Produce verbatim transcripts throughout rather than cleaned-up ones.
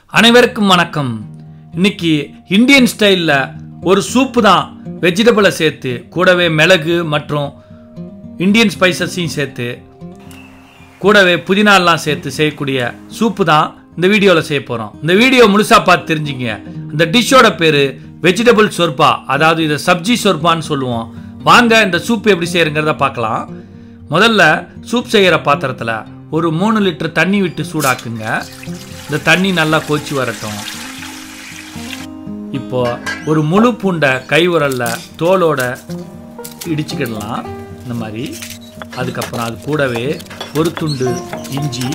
அனைவருக்கும் வணக்கம். இன்னைக்கு இந்தியன் ஸ்டைல்ல ஒரு சூப்பு தான். வெஜிடபிளை சேர்த்து கூடவே மிளகு மற்றும் இந்தியன் ஸ்பைசஸையும் சேர்த்து கூடவே புதினாலாம் சேர்த்து செய்யக்கூடிய சூப்பு தான் இந்த வீடியோவில் செய்ய போகிறோம். இந்த வீடியோ முழுசாக பார்த்து தெரிஞ்சுங்க. இந்த டிஷ்ஷோட பேர் வெஜிடபிள் சொர்பா, அதாவது இதை சப்ஜி சொர்பான்னு சொல்லுவோம். வாங்க இந்த சூப்பு எப்படி செய்யறங்கிறத பார்க்கலாம். முதல்ல சூப் செய்கிற பாத்திரத்தில் ஒரு மூணு லிட்டர் தண்ணி விட்டு சூடாக்குங்க. இந்த தண்ணி நல்லா கொதிச்சு வரட்டும். இப்போ ஒரு முழு பூண்டை கை உரல்ல தோலோட இடிச்சுக்கிடலாம் இந்த மாதிரி. அதுக்கப்புறம் அது கூடவே ஒரு துண்டு இஞ்சி,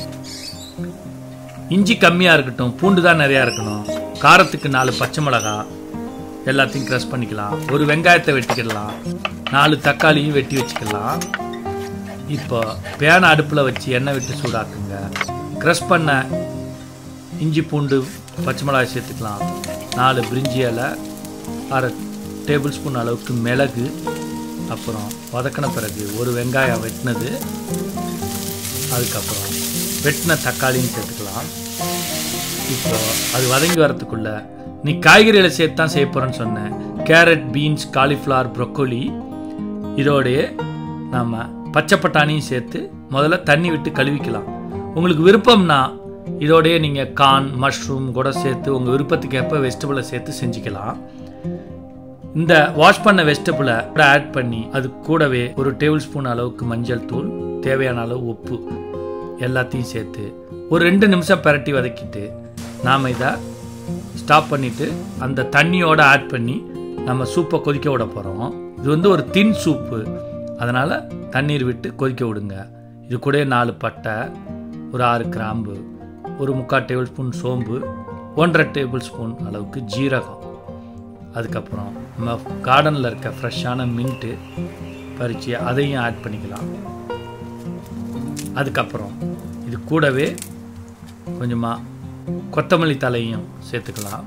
இஞ்சி கம்மியாக இருக்கட்டும், பூண்டு தான் நிறையா இருக்கணும். காரத்துக்கு நாலு பச்சை மிளகா எல்லாத்தையும் க்ரஷ் பண்ணிக்கலாம். ஒரு வெங்காயத்தை வெட்டிக்கிடலாம். நாலு தக்காளியும் வெட்டி வச்சுக்கலாம். இப்போ பேனை அடுப்பில் வச்சு எண்ணெய் விட்டு சூடாக்குங்க. க்ரஷ் பண்ண இஞ்சி பூண்டு பச்சை மிளகாய் சேர்த்துக்கலாம். நாலு பிரிஞ்சி இலை, அரை டேபிள் ஸ்பூன் அளவுக்கு மிளகு, அப்புறம் வதக்கின பிறகு ஒரு வெங்காயம் வெட்டினது, அதுக்கப்புறம் வெட்டின தக்காளியும் சேர்த்துக்கலாம். இப்போ அது வதங்கி வரத்துக்குள்ள நீ காய்கறிகளை சேர்த்து தான் செய்ய போகிறேன்னு சொன்னேன். கேரட், பீன்ஸ், காலிஃப்ளவர், ப்ரொக்கோலி, இதோடைய நாம் பச்சை பட்டாணியும் சேர்த்து முதல்ல தண்ணி விட்டு கழுவிக்கலாம். உங்களுக்கு விருப்பம்னா இதோடைய நீங்கள் கார்ன், மஷ்ரூம் கூட சேர்த்து உங்கள் விருப்பத்துக்கு ஏற்ப வெஜிடபிளை சேர்த்து செஞ்சுக்கலாம். இந்த வாஷ் பண்ண வெஜிடபிளை ஆட் பண்ணி அது கூடவே ஒரு டேபிள் ஸ்பூன் அளவுக்கு மஞ்சள் தூள், தேவையான அளவு உப்பு எல்லாத்தையும் சேர்த்து ஒரு ரெண்டு நிமிஷம் பரட்டி வதக்கிட்டு நாம் இதை ஸ்டாப் பண்ணிவிட்டு அந்த தண்ணியோடு ஆட் பண்ணி நம்ம சூப்பை கொதிக்க விட போகிறோம். இது வந்து ஒரு தின் சூப்பு, அதனால் தண்ணீர் விட்டு கொதிக்க விடுங்க. இது கூட நாலு பட்டை, ஒரு ஆறு கிராம்பு, ஒரு முக்கால் டேபிள் ஸ்பூன் சோம்பு, ஒன்றரை டேபிள் ஸ்பூன் அளவுக்கு ஜீரகம், அதுக்கப்புறம் நம்ம கார்டனில் இருக்க ஃப்ரெஷ்ஷான மின்ட்டு பறித்து அதையும் ஆட் பண்ணிக்கலாம். அதுக்கப்புறம் இது கூடவே கொஞ்சமாக கொத்தமல்லி தலையும் சேர்த்துக்கலாம்.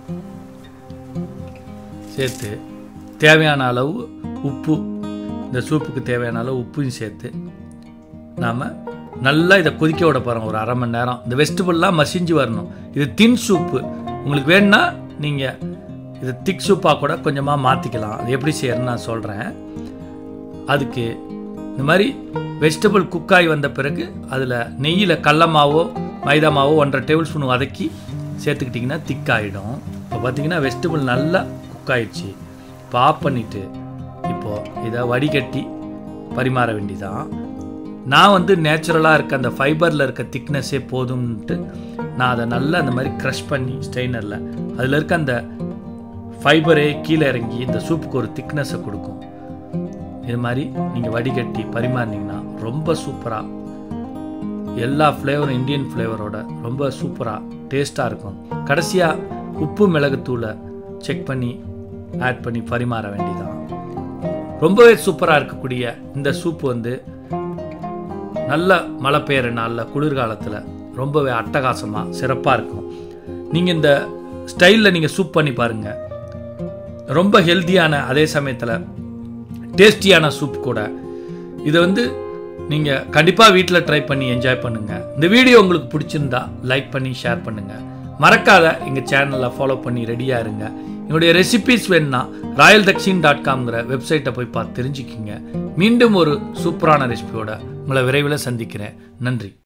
சேர்த்து தேவையான அளவு உப்பு, இந்த சூப்புக்கு தேவையான அளவு உப்பையும் சேர்த்து நாம் நல்லா இதை கொதிக்க விட போகிறோம் ஒரு அரை மணி நேரம். இந்த வெஜிடபிள்லாம் மசிஞ்சு வரணும். இது தின் சூப்பு. உங்களுக்கு வேணும்னா நீங்கள் இது திக் சூப்பாக கூட கொஞ்சமாக மாற்றிக்கலாம். அது எப்படி செய்யறதுன்னு நான் சொல்கிறேன். அதுக்கு இந்த மாதிரி வெஜிடபிள் குக்காகி வந்த பிறகு அதில் நெய்யில் கடல மாவோ மைதா மாவோ ஒன்றரை டேபிள் ஸ்பூன் வதக்கி சேர்த்துக்கிட்டிங்கன்னா திக் ஆகிடும். இப்போ பார்த்தீங்கன்னா வெஜிடபிள் நல்லா குக் ஆகிடுச்சு. இப்போ ஆஃப் பண்ணிவிட்டு இப்போது இதை வடிகட்டி பரிமாற வேண்டியதான். நான் வந்து நேச்சுரலாக இருக்க அந்த ஃபைபரில் இருக்க திக்னஸே போதும்ன்ட்டு நான் அதை நல்லா அந்த மாதிரி க்ரஷ் பண்ணி ஸ்ட்ரெயினரில் அதில் இருக்க அந்த ஃபைபரே கீழே இறங்கி இந்த சூப்புக்கு ஒரு திக்னஸை கொடுக்கும். இது மாதிரி நீங்கள் வடிகட்டி பரிமாறினீங்கன்னா ரொம்ப சூப்பராக எல்லா ஃப்ளேவரும் இந்தியன் ஃப்ளேவரோட ரொம்ப சூப்பராக டேஸ்ட்டாக இருக்கும். கடைசியாக உப்பு மிளகுத்தூளை செக் பண்ணி ஆட் பண்ணி பரிமாற வேண்டியதான். ரொம்பவே சூப்பராக இருக்கக்கூடிய இந்த சூப்பு வந்து நல்ல மழை பெய்கிற நாளில் குளிர்காலத்தில் ரொம்பவே அட்டகாசமாக சிறப்பாக இருக்கும். நீங்கள் இந்த ஸ்டைலில் நீங்கள் சூப் பண்ணி பாருங்கள். ரொம்ப ஹெல்த்தியான அதே சமயத்தில் டேஸ்டியான சூப் கூட. இதை வந்து நீங்கள் கண்டிப்பாக வீட்டில் ட்ரை பண்ணி என்ஜாய் பண்ணுங்கள். இந்த வீடியோ உங்களுக்கு பிடிச்சிருந்தா லைக் பண்ணி ஷேர் பண்ணுங்கள். மறக்காத எங்கள் சேனலில் ஃபாலோ பண்ணி ரெடியாக இருங்க. என்னுடைய ரெசிபிஸ் வேணுன்னா ராயல் தக்ஷின் டாட் காம்ங்கிற வெப்சைட்டை போய் பார்த்து தெரிஞ்சுக்கிங்க. மீண்டும் ஒரு சூப்பரான ரெசிபியோட உங்களை விரைவில் சந்திக்கிறேன். நன்றி.